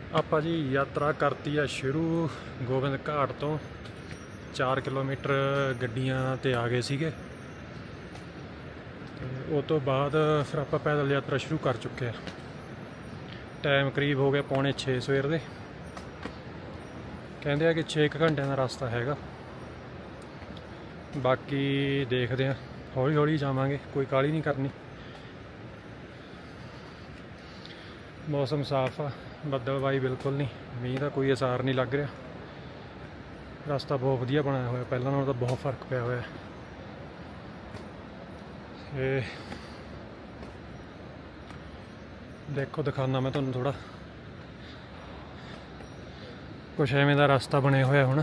ਆਪਾਂ ਜੀ ਯਾਤਰਾ ਕਰਤੀ ਆ ਸ਼ੁਰੂ ਗੋਬਿੰਦ ਘਾਟ ਤੋਂ 4 ਕਿਲੋਮੀਟਰ ਗੱਡੀਆਂ ਤੇ ਆ ਗਏ ਸੀਗੇ ਤੇ ਉਸ ਤੋਂ ਬਾਅਦ ਫਿਰ ਆਪਾਂ ਪੈਦਲ ਯਾਤਰਾ ਸ਼ੁਰੂ ਕਰ ਚੁੱਕੇ ਆ। ਟਾਈਮ ਕਰੀਬ ਹੋ ਗਿਆ 5:45 ਸਵੇਰ ਦੇ। ਕਹਿੰਦੇ ਆ ਕਿ 6 ਘੰਟਿਆਂ ਦਾ ਰਸਤਾ ਹੈਗਾ, ਬਾਕੀ ਦੇਖਦੇ ਆ, ਹੌਲੀ ਹੌਲੀ ਜਾਵਾਂਗੇ, ਕੋਈ ਕਾਹਲੀ ਨਹੀਂ ਕਰਨੀ। मौसम साफ आ, बदलवाई बिल्कुल नहीं, मीह का कोई असर नहीं लग रहा। रास्ता बहुत वधिया बनाया हुआ, पहलों नालों तो बहुत फर्क पिया हुआ। देखो दिखाना मैं तुहानूं थोड़ा कुछ एवें दा रास्ता बने हुआ हुण।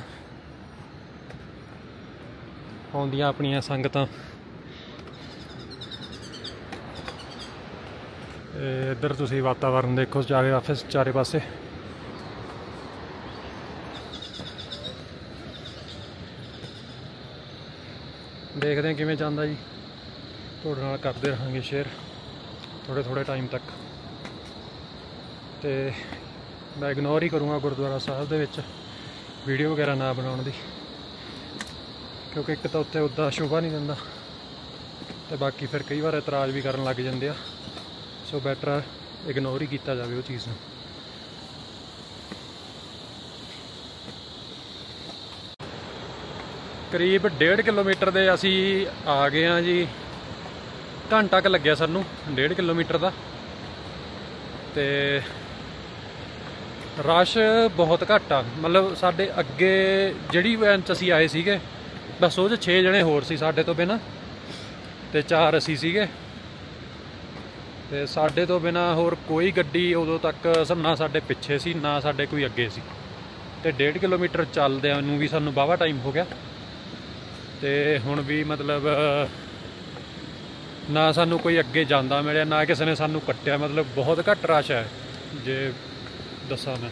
आउंदियां अपनियां संगतां इधर तुसीं वातावरण देखो चारे पासे। देखते हैं किवें जांदा जी, तुहाडे नाल करदे रहांगे शेयर थोड़े थोड़े टाइम तक। तो मैं इग्नोर ही करूँगा गुरुद्वारा साहब दे विच वीडियो वगैरह ना बनाउण दी, क्योंकि एक तो उत्ते उदा शोभा नहीं दिंदा, तो बाकी फिर कई बार इतराज़ भी करन लग जांदे आ। सो बैटर इग्नोर ही किया जाए वो चीज़। करीब 1.5 किलोमीटर दे असी आ गए हैं जी। घंटा क लग्या सानू 1.5 किलोमीटर का। तो रश बहुत घट आ, मतलब साढ़े अगे जिहड़ी वैन च असी आए सीगे बस वो 6 जने होर सी साडे तो बिना, तो 4 असी सीगे। ते साडे तो बिना होर कोई गड्डी उदों तक ना साडे पिछे सी ना साडे कोई अगे सी। ते 1.5 किलोमीटर चलदिआं नूं भी सानूं वाहवा टाइम हो गया। ते हुण भी मतलब ना सानूं कोई अगे जांदा मिलिआ ना किसी ने सानूं कट्टिआ, मतलब बहुत घट रश है जे दस्सां मैं।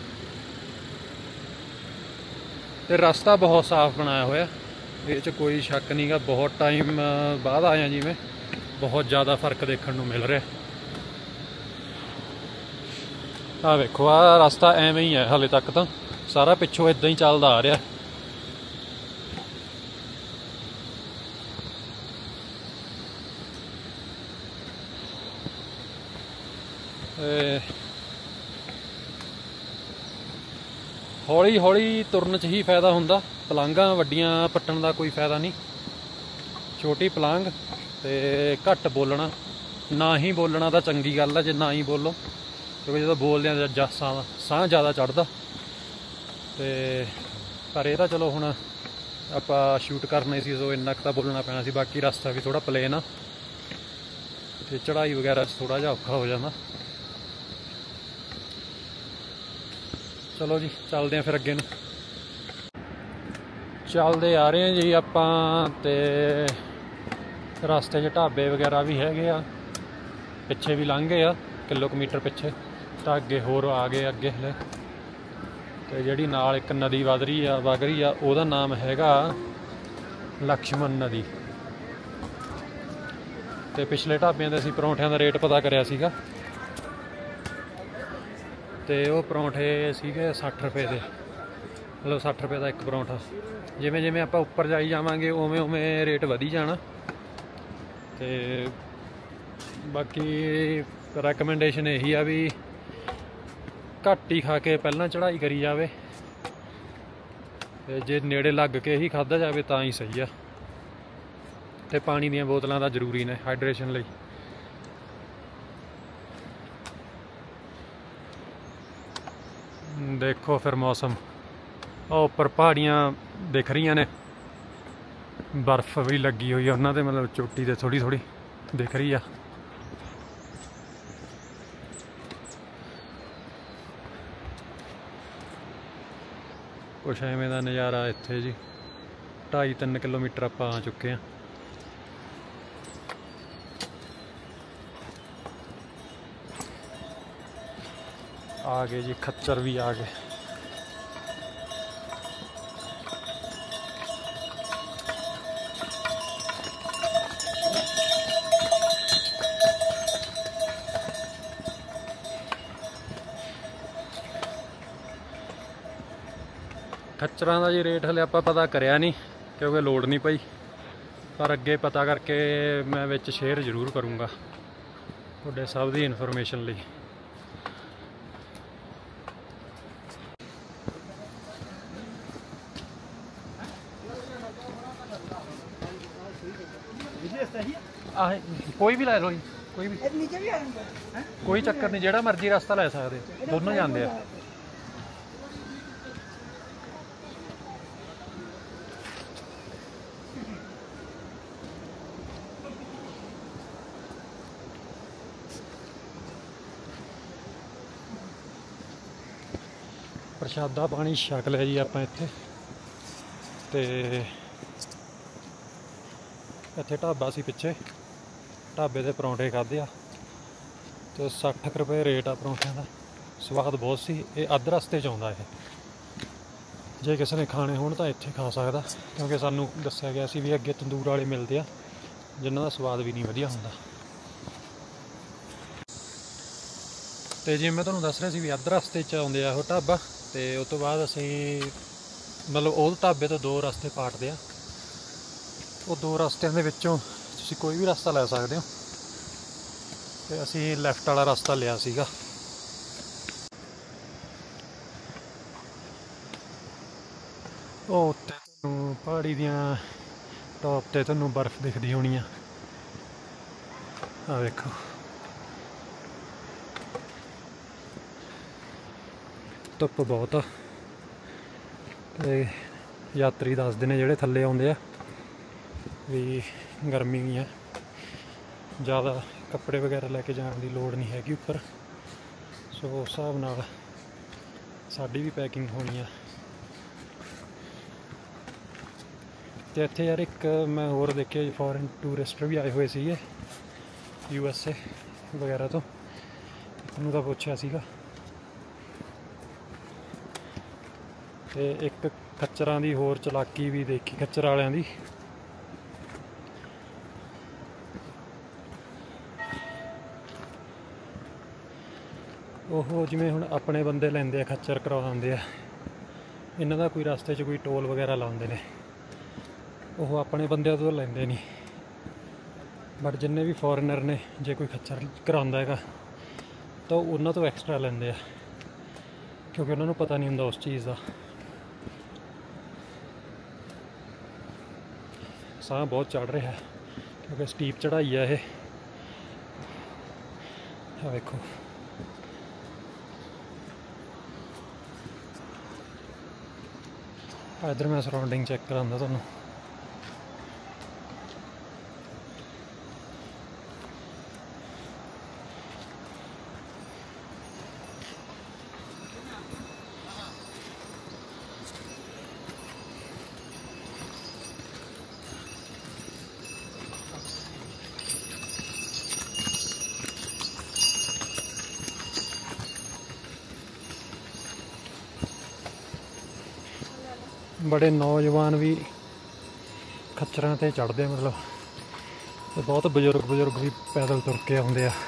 ते रास्ता बहुत साफ बनाया होया, इह च कोई शक नहीं गा। बहुत टाइम बाद आया जिवें बहुत ज़्यादा फर्क देखने को मिल रहा। आ वेखो आ रास्ता एवें ही है हाले तक, तो सारा पिछों इदां ही चलदा आ रहा। हौली हौली तुरन च ही फायदा हुंदा, पलांघां वड्डियां पट्टण का कोई फायदा नहीं। छोटी पलांघ ते घट बोलना, ना ही बोलना तो चंगी गल है जे ना ही बोलो, क्योंकि जो बोलदे साह ज़्यादा चढ़दा। तो पर यह चलो हुण आपां शूट करने सी, सो इन्ना क तां बोलना पैना सी। बाकी रास्ता भी थोड़ा प्लेन आ, ते चढ़ाई वगैरह थोड़ा जिहा औखा हो जांदा। चलो जी चलदे हैं फिर अगे नूं। चलदे आ रहे हैं जी आपां, ते रास्ते च ढाबे वगैरह भी हैगे आ, पिछे भी लंघ गए आ किलोमीटर पिछे, तो अगे होर आ गए अगे हले। तो जिहड़ी नाल एक नदी वग रही आ उहदा नाम हैगा लक्ष्मण नदी। तो पिछले ढाबिਆਂ ते असीं परौंठिਆਂ ਦਾ रेट पता करिਆ सीगा, तो वो परौंठे सीगे 60 रुपए दे, मतलब 60 रुपए का एक परौंठा। जिमें जिमें आपां उपर जाई जावांगे उवें उवें रेट वधी जाना। तो बाकी रैकमेंडेशन यही आ भी घट ही खा के पहला चढ़ाई करी जाए, जे नेड़े लग के ही खाधा जाए तो ही सही आ। तो पानी दीयां बोतलां तां जरूरी ने हाइड्रेशन लई। देखो फिर मौसम उपर पहाड़ियाँ दिख रही ने, बर्फ भी लगी हुई है उन्होंने, मतलब चोटी से थोड़ी थोड़ी दिख रही है। कुछ एवें दा नज़ारा इत्थे जी। 2.5-3 किलोमीटर आप आ चुके हैं। आ गए जी, खच्चर भी आ गए। ਖੱਚਰਾਂ ਦਾ ਜੀ ਰੇਟ ਹਲੇ ਆਪਾਂ ਪਤਾ ਕਰਿਆ ਨਹੀਂ ਕਿਉਂਕਿ ਲੋੜ ਨਹੀਂ ਪਈ, ਪਰ ਅੱਗੇ ਪਤਾ ਕਰਕੇ ਮੈਂ ਵਿੱਚ ਸ਼ੇਅਰ ਜ਼ਰੂਰ ਕਰੂੰਗਾ ਤੁਹਾਡੇ ਸਭ ਦੀ ਇਨਫੋਰਮੇਸ਼ਨ ਲਈ। कोई भी लै लो जी, कोई भी कोई चक्कर नहीं, जेड़ा मर्जी रास्ता लै सकते, दोनों जाते हैं। प्रशादा पानी छक लिया जी आप इत्थे, ते इत्थे ढाबा सी पिछे, ढाबे दे परौंठे खाधे आ ते 60 रुपए रेट आ परौंठियां दा। स्वाद बहुत सी। ये अद्ध रस्ते च आउंदा है, जे किसी ने खाने होण तां इत्थे खा सकदा, क्योंकि सानू दस्सिया गया सी भी अगे तंदूर वाले मिलदे आ जिन्हां दा स्वाद भी नहीं वधिया हुंदा। ते जिवें मैं तुहानूं दस रहा सी भी अद्ध रस्ते च आउंदे आ ओह ढाबा, ते उस तो बाद असीं मतलब उस ढाबे तो 2 रस्ते पाटदे आ। ਉਹ 2 ਰਸਤਿਆਂ ਦੇ ਵਿੱਚੋਂ ਤੁਸੀਂ ਕੋਈ ਵੀ ਰਸਤਾ ਲੈ ਸਕਦੇ ਹੋ, ਤੇ ਅਸੀਂ ਲੈਫਟ ਵਾਲਾ ਰਸਤਾ ਲਿਆ ਸੀਗਾ। ਉਹ ਉੱਤੇ ਤੁਹਾਨੂੰ ਪਹਾੜੀ ਦੀਆਂ ਟੌਪ ਤੇ ਤੁਹਾਨੂੰ ਬਰਫ਼ ਦਿਖਦੀ ਹੋਣੀ ਆ, ਆਹ ਵੇਖੋ। ਧੁੱਪ ਬਹੁਤ ਆ, ਤੇ ਯਾਤਰੀ ਦੱਸਦੇ ਨੇ ਜਿਹੜੇ ਥੱਲੇ ਆਉਂਦੇ ਆ भी गर्मी है, ज़्यादा कपड़े वगैरह लैके जाने की लोड़ नहीं हैगी उपर। सो उस हिसाब नाल साडी भी पैकिंग होनी है। तो इत्थे यार एक मैं होर देखे फॉरेन टूरिस्ट भी आए हुए सीगे USA वगैरह तो, उन्होंने तो पुछया सीगा। ते एक खच्चरां दी होर चलाकी भी देखी खच्चर वालियां दी। ਉਹ ਜਿਵੇਂ ਹੁਣ ਆਪਣੇ ਬੰਦੇ ਲੈਂਦੇ ਆ ਖੱਚਰ ਕਰਵਾਉਂਦੇ ਆ, ਇਹਨਾਂ ਦਾ ਕੋਈ ਰਸਤੇ 'ਚ ਕੋਈ ਟੋਲ ਵਗੈਰਾ ਲਾਉਂਦੇ ਨੇ, ਉਹ ਆਪਣੇ ਬੰਦਿਆਂ ਤੋਂ ਲੈਂਦੇ ਨਹੀਂ। ਬਟ ਜਿੰਨੇ ਵੀ ਫੋਰਨਰ ਨੇ ਜੇ ਕੋਈ ਖੱਚਰ ਕਰਾਉਂਦਾ ਹੈਗਾ ਤਾਂ ਉਹਨਾਂ ਤੋਂ ਐਕਸਟਰਾ ਲੈਂਦੇ ਆ, ਕਿਉਂਕਿ ਉਹਨਾਂ ਨੂੰ ਪਤਾ ਨਹੀਂ ਹੁੰਦਾ ਉਸ ਚੀਜ਼ ਦਾ। ਸਾਹ ਬਹੁਤ ਚੜ ਰਿਹਾ ਕਿਉਂਕਿ ਸਟੀਪ ਚੜ੍ਹਾਈ ਆ ਇਹ, ਆ ਵੇਖੋ। इधर मैं सराउंडिंग चेक करांदा तुहानूं। बड़े नौजवान भी खच्चरां ते चढ़ते, मतलब ते बहुत बजुर्ग भी पैदल तुर के आउंदे आ।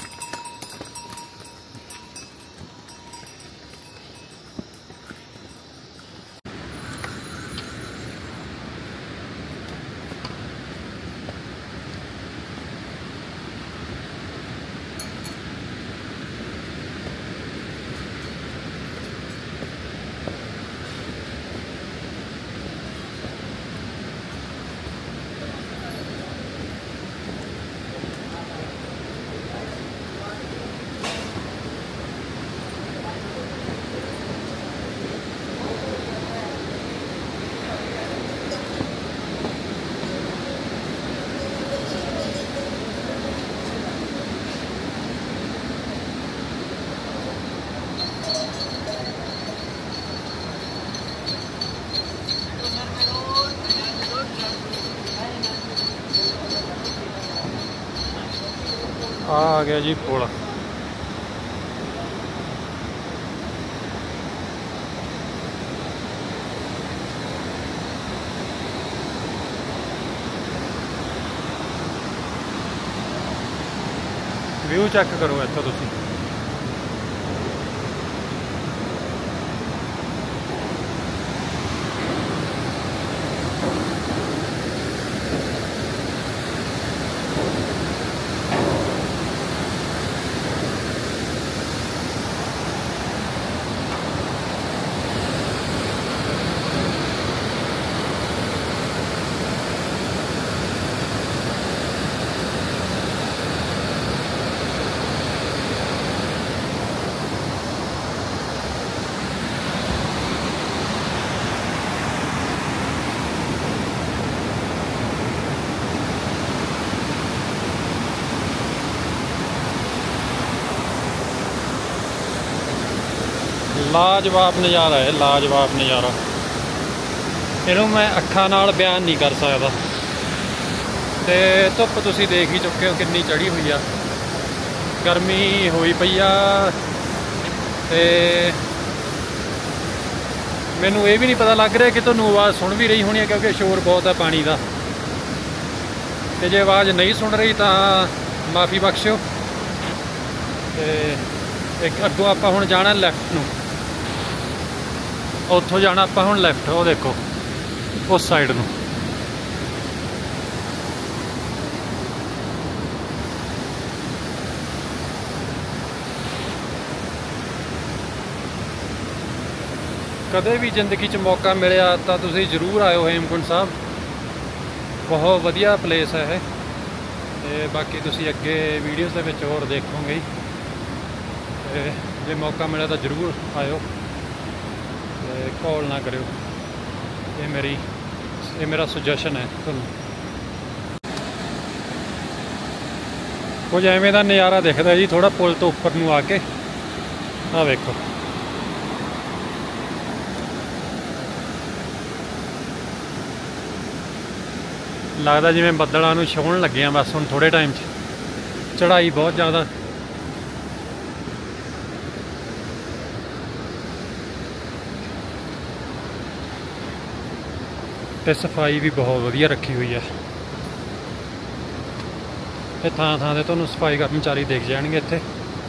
आ गया जी पुल। व्यू चेक करो इत्थों तुसीं। ਲਾਜਵਾਬ ਨਜ਼ਾਰਾ ਹੈ, ਲਾਜਵਾਬ ਨਜ਼ਾਰਾ। ਇਹਨੂੰ ਮੈਂ ਅੱਖਾਂ ਨਾਲ ਬਿਆਨ ਨਹੀਂ ਕਰ ਸਕਦਾ। ਤੇ ਧੁੱਪ ਤੁਸੀਂ ਦੇਖ ਹੀ ਚੁੱਕੇ ਹੋ ਕਿੰਨੀ ਚੜ੍ਹੀ ਹੋਈ ਆ, ਗਰਮੀ ਹੋਈ ਪਈ ਆ। ਤੇ ਮੈਨੂੰ ਇਹ ਵੀ ਨਹੀਂ ਪਤਾ ਲੱਗ ਰਿਹਾ ਕਿ ਤੁਹਾਨੂੰ ਆਵਾਜ਼ ਸੁਣ ਵੀ ਰਹੀ ਹੋਣੀ ਹੈ, ਕਿਉਂਕਿ ਸ਼ੋਰ ਬਹੁਤ ਹੈ ਪਾਣੀ ਦਾ। ਤੇ ਜੇ ਆਵਾਜ਼ ਨਹੀਂ ਸੁਣ ਰਹੀ ਤਾਂ ਮਾफ़ी ਬਖਸ਼ਿਓ। ਤੇ ਇੱਕ ਅੱਗੋਂ ਆਪਾਂ ਹੁਣ ਜਾਣਾ ਲੈਫਟ ਨੂੰ, ਉੱਥੋਂ ਜਾਣਾ ਆਪਾਂ ਹੁਣ ਲੈਫਟ, ਉਹ ਦੇਖੋ ਉਸ ਸਾਈਡ ਨੂੰ। ਕਦੇ ਵੀ ਜ਼ਿੰਦਗੀ 'ਚ ਮੌਕਾ ਮਿਲਿਆ ਤਾਂ ਤੁਸੀਂ ਜ਼ਰੂਰ ਆਇਓ ਹੇਮਕੁੰਟ ਸਾਹਿਬ। ਬਹੁਤ ਵਧੀਆ ਪਲੇਸ ਹੈ ਇਹ। ਤੇ ਬਾਕੀ ਤੁਸੀਂ ਅੱਗੇ ਵੀਡੀਓਜ਼ ਦੇ ਵਿੱਚ ਹੋਰ ਦੇਖੋਗੇ ਹੀ। ਤੇ ਜੇ ਮੌਕਾ ਮਿਲਿਆ ਤਾਂ ਜ਼ਰੂਰ ਆਇਓ ਤੇ ਕਾਲ ਨਾ ਕਰਿਓ। ਇਹ ਮੇਰਾ ਸੁਜੈਸ਼ਨ ਹੈ ਤੁਹਾਨੂੰ। ਕੁਝ ਐਵੇਂ ਦਾ ਨਜ਼ਾਰਾ ਦਿਖਦਾ ਜੀ ਥੋੜਾ ਪੁਲ ਤੋਂ ਉੱਪਰ ਨੂੰ ਆ ਕੇ। ਆਹ ਵੇਖੋ, ਲੱਗਦਾ ਜਿਵੇਂ ਬੱਦਲਾਂ ਨੂੰ ਛੋਹਣ ਲੱਗੇ ਆ ਬਸ ਹੁਣ ਥੋੜੇ ਟਾਈਮ 'ਚ। ਚੜ੍ਹਾਈ ਬਹੁਤ ਜ਼ਿਆਦਾ। ਤੇ ਸਫਾਈ ਵੀ ਬਹੁਤ ਵਧੀਆ ਰੱਖੀ ਹੋਈ ਹੈ। ਤੇ ਥਾਂ ਥਾਂ ਤੇ ਤੁਹਾਨੂੰ ਸਫਾਈ ਕਰਮਚਾਰੀ ਦਿਖ ਜਾਣਗੇ ਇੱਥੇ।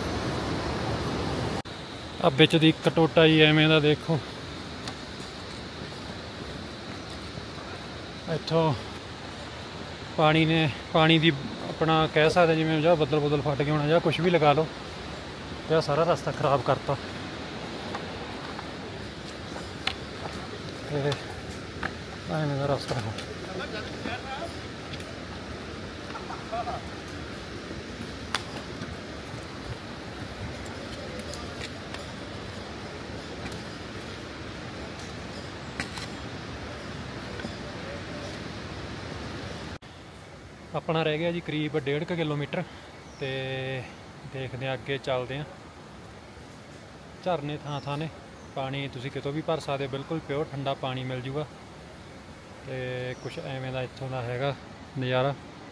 ਆ ਵਿੱਚ ਦੀ ਇੱਕ ਟੋਟਾ ਹੀ ਐਵੇਂ ਦਾ ਦੇਖੋ, ਇੱਥੋਂ ਪਾਣੀ ਦੀ ਆਪਣਾ ਕਹਿ ਸਕਦੇ ਜਿਵੇਂ ਜਾਂ ਬੱਦਲ ਫਟ ਕੇ ਹੋਣਾ ਜਾਂ ਕੁਛ ਵੀ ਲਗਾ ਲਓ। ਇਹ ਸਾਰਾ ਰਸਤਾ ਖਰਾਬ ਕਰਤਾ। ਤੇ ਐਵੇਂ ਦਾ ਰਸਤਾ ਹੈ। ਆਪਣਾ ਰਹਿ ਗਿਆ ਜੀ ਕਰੀਬ 1.5 ਕਿਲੋਮੀਟਰ। ਤੇ ਦੇਖਦੇ ਹਾਂ ਅੱਗੇ ਚੱਲਦੇ ਹਾਂ। ਝਰਨੇ ਥਾਂ ਥਾਂ ਨੇ, ਪਾਣੀ ਤੁਸੀਂ ਕਿਤੋਂ ਵੀ ਭਰ ਸਕਦੇ, ਬਿਲਕੁਲ ਪਿਓਰ ਠੰਡਾ ਪਾਣੀ ਮਿਲ ਜੂਗਾ। ਤੇ ਕੁਛ ਐਵੇਂ ਦਾ ਇੱਥੋਂ ਦਾ ਹੈਗਾ ਨਜ਼ਾਰਾ।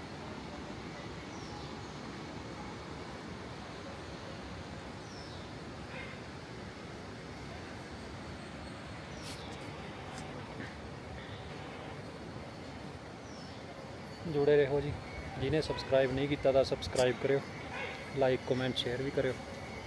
ਜੁੜੇ ਰਹੋ ਜੀ। ਜਿਹਨੇ ਸਬਸਕ੍ਰਾਈਬ ਨਹੀਂ ਕੀਤਾ ਤਾਂ ਸਬਸਕ੍ਰਾਈਬ ਕਰਿਓ, ਲਾਈਕ ਕਮੈਂਟ ਸ਼ੇਅਰ ਵੀ ਕਰਿਓ।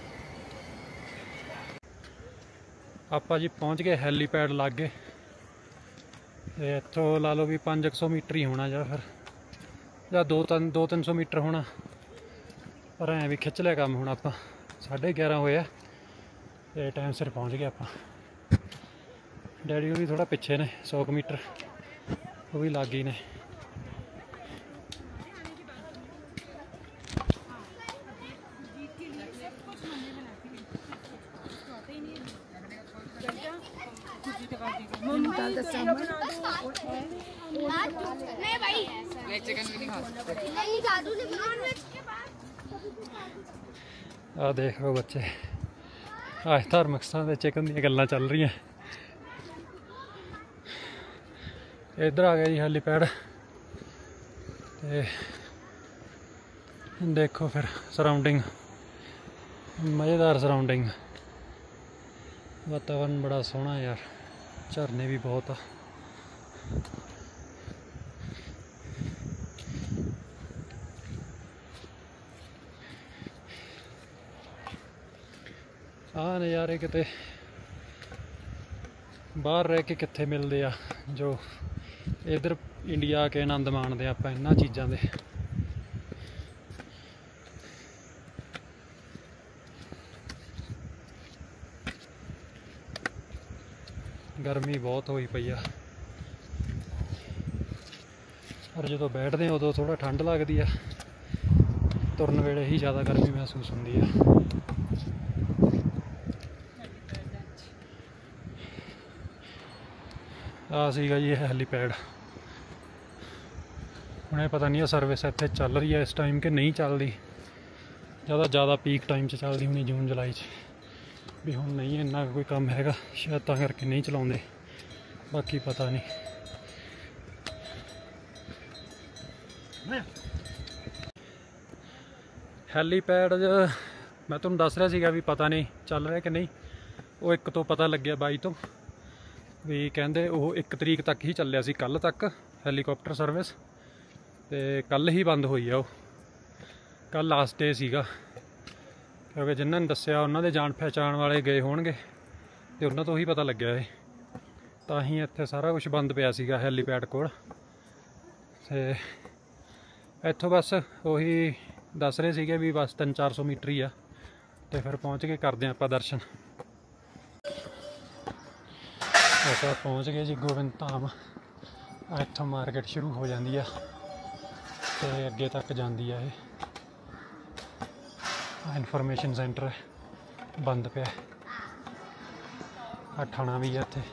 ਆਪਾਂ ਜੀ ਪਹੁੰਚ ਗਏ ਹੈਲੀਪੈਡ ਲਾਗੇ। ਤੇ ਇੱਥੋਂ ਲਾ ਲਓ ਵੀ 500 ਮੀਟਰ ਹੀ ਹੋਣਾ ਜਾਂ 200-300 ਮੀਟਰ ਹੋਣਾ। ਪਰ ਐਂ ਵੀ ਖਿੱਚ ਲਿਆ ਕੰਮ। ਹੁਣ ਆਪਾਂ 11:30 ਹੋਏ ਆ ਤੇ ਟਾਈਮ ਸਿਰ ਪਹੁੰਚ ਗਏ ਆਪਾਂ। ਡੈਡੀ ਉਹ ਵੀ ਥੋੜ੍ਹਾ ਪਿੱਛੇ ਨੇ, 100 ਮੀਟਰ ਉਹ ਵੀ ਲਾਗੇ ਹੀ ਨੇ। ਆ ਦੇਖ ਲਓ ਬੱਚੇ, ਅੱਜ ਧਾਰਮਿਕ ਸਥਾਨ ਦੇ ਚਿਕਨ ਦੀਆਂ ਗੱਲਾਂ ਚੱਲ ਰਹੀਆਂ। ਇੱਧਰ ਆ ਗਿਆ ਜੀ ਹੈਲੀਪੈਡ। ਤੇ ਦੇਖੋ ਫਿਰ ਸਰਾਊਂਡਿੰਗ, ਮਜ਼ੇਦਾਰ ਸਰਾਊਂਡਿੰਗ, ਵਾਤਾਵਰਨ ਬੜਾ ਸੋਹਣਾ ਯਾਰ। ਝਰਨੇ ਵੀ ਬਹੁਤ ਆ। ਆਹ ਨਜ਼ਾਰੇ ਕਿਤੇ ਬਾਹਰ ਰਹਿ ਕੇ ਕਿੱਥੇ ਮਿਲਦੇ ਆ, ਜੋ ਇੱਧਰ ਇੰਡੀਆ ਆ ਕੇ ਆਨੰਦ ਮਾਣਦੇ ਆਪਾਂ ਇਹਨਾਂ ਚੀਜ਼ਾਂ ਦੇ। ਗਰਮੀ ਬਹੁਤ ਹੋਈ ਪਈ ਆ, ਪਰ ਜਦੋਂ ਬੈਠਦੇ ਆ ਉਦੋਂ ਥੋੜਾ ਠੰਡ ਲੱਗਦੀ ਆ। ਤੁਰਨ ਵੇਲੇ ਹੀ ਜ਼ਿਆਦਾ ਗਰਮੀ ਮਹਿਸੂਸ ਹੁੰਦੀ ਆ। ਆ ਸੀਗਾ ਜੀ ਇਹ ਹੈਲੀਪੈਡ। ਹੁਣ ਇਹ ਪਤਾ ਨਹੀਂ ਸਰਵਿਸ ਇੱਥੇ ਚੱਲ ਰਹੀ ਹੈ ਇਸ ਟਾਈਮ ਕਿ ਨਹੀਂ ਚੱਲਦੀ। ਜ਼ਿਆਦਾ ਪੀਕ ਟਾਈਮ 'ਚ ਚੱਲਦੀ ਹੋਣੀ, ਜੂਨ ਜੁਲਾਈ 'ਚ। भी हुण नहीं इन्ना कोई काम हैगा, शायद तां करके नहीं चलाउंदे, बाकी पता नहीं। हैलीपैड मैं तुहानूं दस रहा सीगा भी पता नहीं चल रहा कि नहीं। वो एक तो पता लग्या बाई तो भी कहंदे वो 1 तरीक तक ही चलिया सी, कल तक हैलीकॉप्टर सर्विस, ते कल ही बंद हुई है। वो कल लास्ट डे सीगा, क्योंकि जिन्होंने दस्सिया उन्होंने दे जान पहचान वाले गए होणगे ते उन्हां तो ही पता लग्या है। तां ही इत्थे सारा कुछ बंद पिया सीगा हैलीपैड कोल। ते इत्थों बस उही दस रहे सीगे भी बस 300-400 मीटर ही आ, तो फिर पहुँच के करते हैं आपां दर्शन। ਆਪਾਂ पहुँच गए जी गोबिंद धाम। इत्थों मार्केट शुरू हो जाती है तो अगे तक जाती है। इन्फॉर्मेशन सेंटर बंद पे ठाणा भी है इत्थे।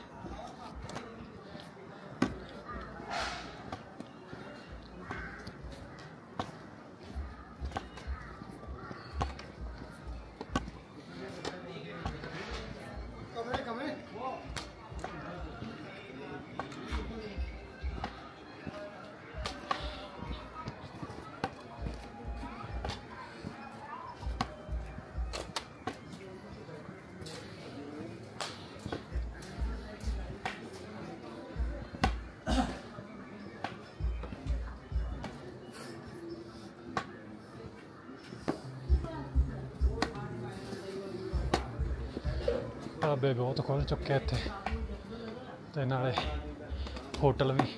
ढाबे बहुत खुल चुके इत्थे ते नाले होटल भी।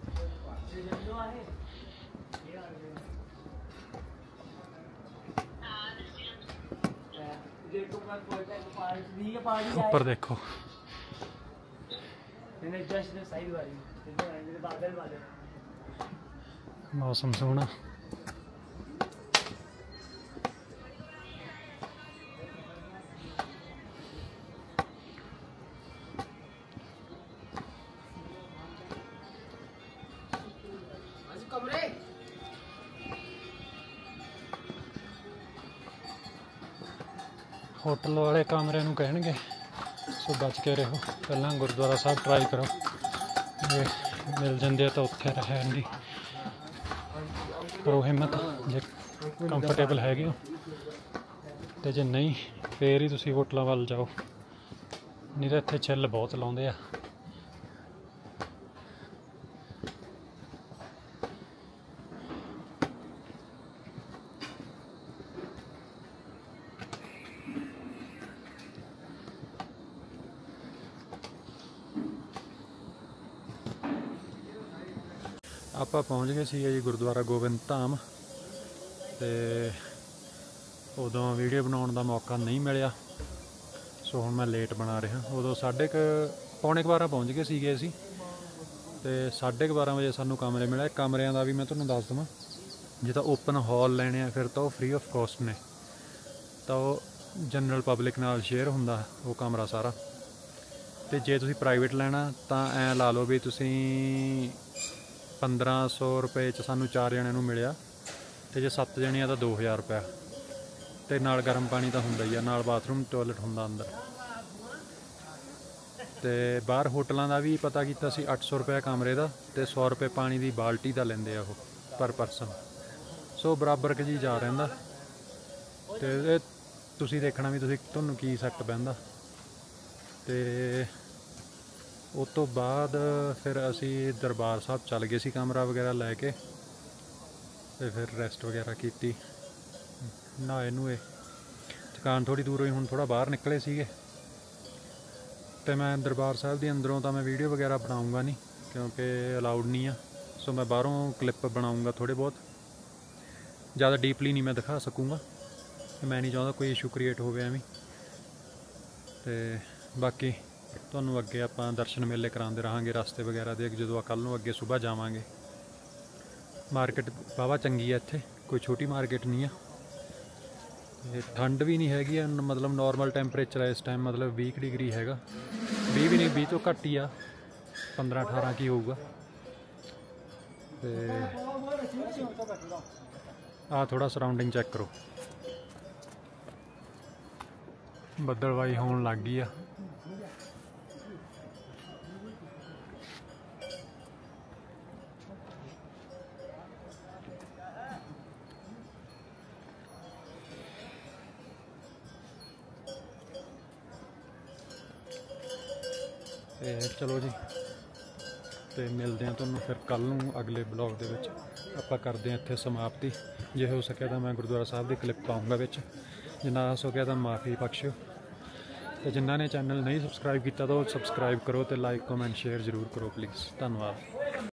ऊपर देखो मौसम सोहना। होटल वाले कमरे नूं कहणगे सो बच के रहो, पहला गुरुद्वारा साहब ट्राई करो, जे मिल जाते तो उत्थे रहण दी करो हिम्मत जे कंफर्टेबल हैगे हो, ते जे नहीं फिर ही तुसीं होटलों वाल जाओ, नहीं तो इत्थे छिल बहुत लाउंदे आ। ਆਪਾਂ पहुँच गए सी जी गुरुद्वारा गोबिंद धाम, तो उदों वीडियो बनाने का मौका नहीं मिलिया, सो हुण मैं लेट बना रहा। उदों 11:45 पहुँच गए सीगे असीं, तो 12:30 बजे सानूं कमरे मिले। कमरियां का भी मैं तुहानूं दस देवां, जे तां ओपन हॉल लैणे आ फिर तो फ्री ऑफ कॉस्ट ने, तो जनरल पब्लिक नाल शेयर हुंदा वो कमरा सारा। तो जे तुसीं प्राइवेट लैणा तां ऐ ला लो भी तुसीं 1500 रुपए च सानूं 4 जणिਆਂ ਨੂੰ मिलिया, तो जे 7 जणे आ तो 2000 रुपया, तो नाल गर्म पानी तो हुंदा ही आ, नाल बाथरूम टॉयलेट हुंदा अंदर। तो बाहर होटलों का भी पता किया 800 रुपया कमरे का, तो 100 रुपये पानी की बाल्टी का लेंदे आ पर पर्सन, सो बराबर के जी जा रहा। तो तुसीं देखना भी तुहानूं की सैट पैंदा। तो उस तो बाद फिर असी दरबार साहब चल गए सी कमरा वगैरह लैके, तो फिर रेस्ट वगैरह की, नहाए नूए, थकान थोड़ी दूर हुई। हुण थोड़ा बाहर निकले सीगे, तो मैं दरबार साहब के अंदरों तो मैं वीडियो वगैरह बनाऊँगा नहीं क्योंकि अलाउड नहीं है, सो मैं बाहरों क्लिप बनाऊँगा थोड़े बहुत, ज़्यादा डीपली नहीं मैं दिखा सकूँगा, मैं नहीं चाहता कोई इशू क्रिएट हो एवें। तो बाकी तुहानूं अगे आपां दर्शन मेले करांदे रहांगे रस्ते वगैरह दे, जदों कल नूं अगे सुबह जावांगे। मार्केट वाहवा चंगी है इत्थे, कोई छोटी मार्केट नहीं है, ठंड भी नहीं हैगी, मतलब नॉर्मल टैंपरेचर है इस टाइम, मतलब 20 डिग्री हैगा, 20 भी नहीं 20 तो घट ही आ, 15-18 की होऊगा। आ थोड़ा सराउंडिंग चैक करो। ਬੱਦਲਵਾਈ ਹੋਣ ਲੱਗ ਗਈ ਆ। ਤੇ ਚਲੋ ਜੀ, ਤੇ ਮਿਲਦੇ ਹਾਂ ਤੁਹਾਨੂੰ ਫਿਰ ਕੱਲ ਨੂੰ ਅਗਲੇ ਬਲੌਗ ਦੇ ਵਿੱਚ। ਆਪਾਂ ਕਰਦੇ ਹਾਂ ਇੱਥੇ ਸਮਾਪਤੀ। ਜੇ ਹੋ ਸਕਿਆ ਤਾਂ ਮੈਂ ਗੁਰਦੁਆਰਾ ਸਾਹਿਬ ਦੀ ਕਲਿੱਪ ਪਾਊਂਗਾ ਵਿੱਚ, ਜੇ ਨਾ ਹੋ ਸਕਿਆ ਤਾਂ ਮਾਫੀ ਬਖਸ਼ਿਓ। ਤੇ ਜਿਨ੍ਹਾਂ ਨੇ ਚੈਨਲ ਨਹੀਂ ਸਬਸਕ੍ਰਾਈਬ ਕੀਤਾ ਤਾਂ ਉਹ ਸਬਸਕ੍ਰਾਈਬ ਕਰੋ, ਤੇ ਲਾਈਕ ਕਮੈਂਟ ਸ਼ੇਅਰ ਜ਼ਰੂਰ ਕਰੋ ਪਲੀਜ਼। ਧੰਨਵਾਦ।